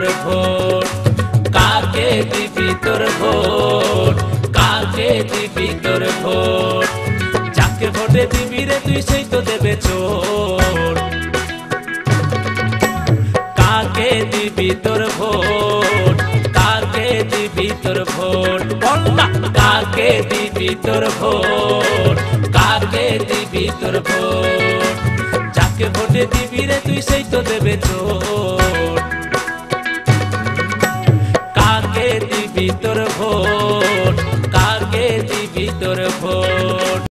Vote, কাকে দিবি তোর ভোট, কাকে দিবি তোর ভোট, যাকে ভোটে দিবি রে তুই সেই তো দেবে চোর। কাকে দিবি তোর ভোট, কাকে দিবি তোর ভোট, বল না কাকে দিবি তোর ভোট, কাকে দিবি তোর ভোট, যাকে ভোটে দিবি রে তুই সেই তো দেবে চোর। কাকে দিবি তোর ভোট, কাকে দিবি তোর ভোট।